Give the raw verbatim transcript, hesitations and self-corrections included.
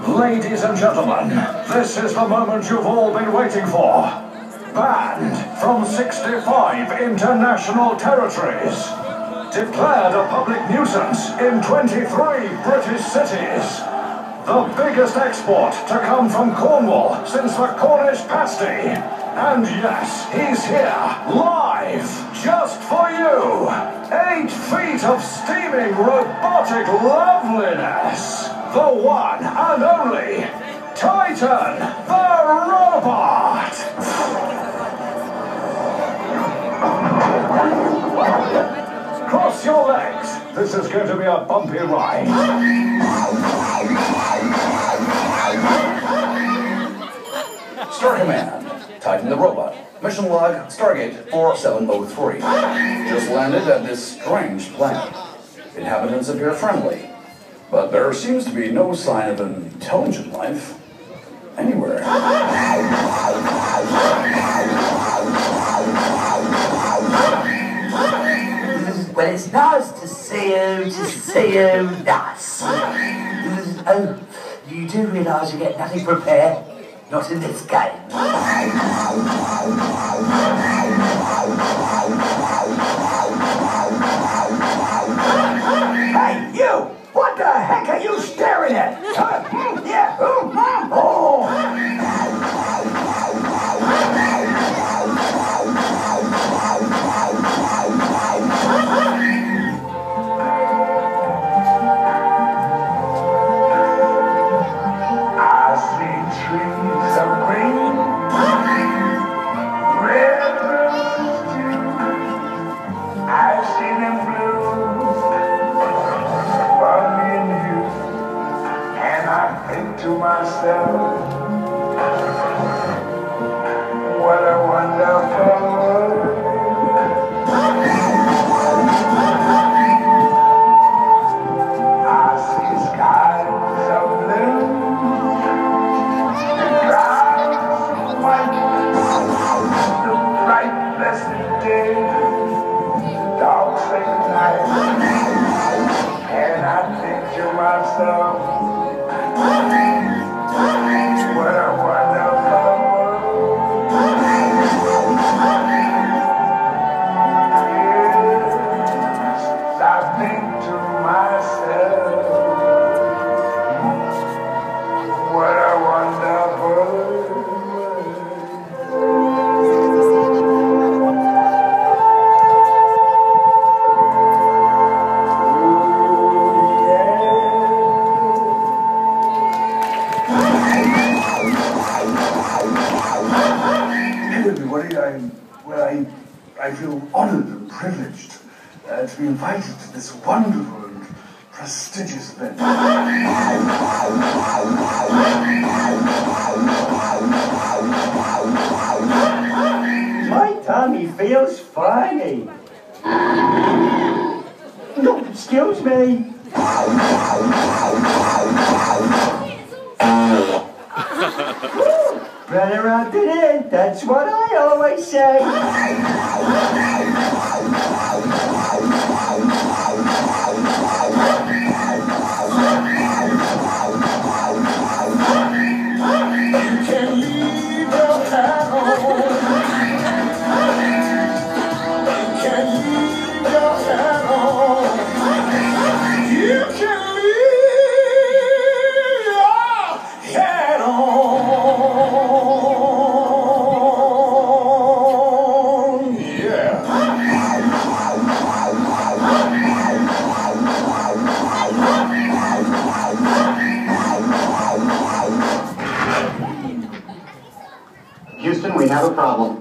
Ladies and gentlemen, this is the moment you've all been waiting for. Banned from sixty-five international territories. Declared a public nuisance in twenty-three British cities. The biggest export to come from Cornwall since the Cornish pasty. And yes, he's here, live, just for you. Eight feet of steaming robotic loveliness. The one and only Titan the Robot. Cross your legs. This is going to be a bumpy ride. Star Command, Titan the Robot. Mission log, Stargate four seven oh three. Just landed at this strange planet. Inhabitants appear friendly, but there seems to be no sign of an intelligent life anywhere. Well, it's nice to see you, to see you, nice. Oh, you do realise you get nothing prepared? Not in this game. Hey, you! What the heck are you staring at? Uh, mm, yeah, mm, mm, oh! To myself, what a wonderful world. I see skies of blue and clouds of white, the bright blessed day, the dark sacred night, and I think to myself, what a wonderful world. Yes, I think to myself, what a wonderful world. Everybody, I, well, I, I feel honoured and privileged uh, to be invited to this wonderful and prestigious event. My tummy feels funny. No, excuse me. Run around it in, that's what I always say. You can leave your hat on. You can leave your hat on. You can leave your hat on. Houston, we have a problem.